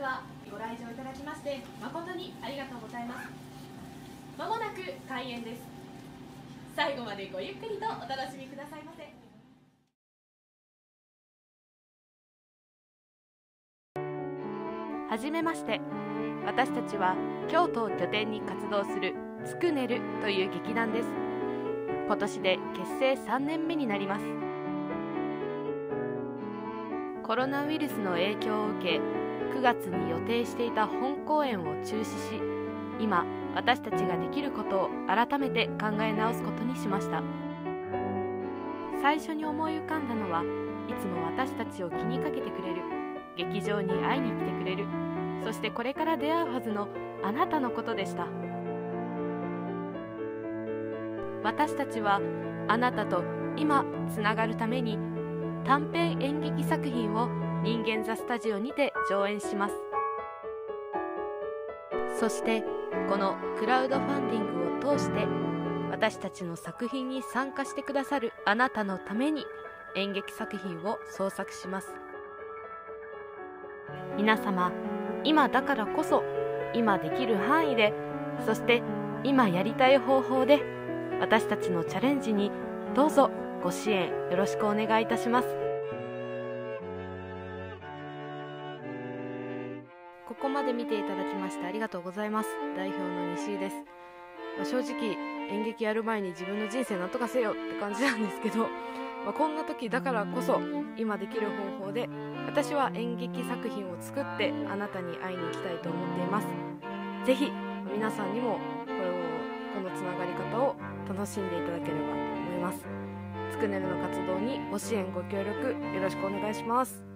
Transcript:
はご来場いただきまして誠にありがとうございます。まもなく開演です。最後までごゆっくりとお楽しみくださいませ。はじめまして。私たちは京都を拠点に活動するつくねるという劇団です。今年で結成3年目になります。コロナウイルスの影響を受け、9月に予定していた本公演を中止し、今私たちができることを改めて考え直すことにしました。最初に思い浮かんだのは、いつも私たちを気にかけてくれる、劇場に会いに来てくれる、そしてこれから出会うはずのあなたのことでした。私たちはあなたと今つながるために短編演劇作品を人間座スタジオにて上演します。そしてこのクラウドファンディングを通して私たちの作品に参加してくださるあなたのために演劇作品を創作します。皆様、今だからこそ今できる範囲で、そして今やりたい方法で私たちのチャレンジにどうぞご支援よろしくお願いいたします。ここまで見ていただきましてありがとうございます。代表の西井です。正直演劇やる前に自分の人生なんとかせよって感じなんですけど、こんな時だからこそ今できる方法で私は演劇作品を作ってあなたに会いに行きたいと思っています。ぜひ皆さんにもこのつながり方を楽しんでいただければと思います。つくねるの活動にご支援ご協力よろしくお願いします。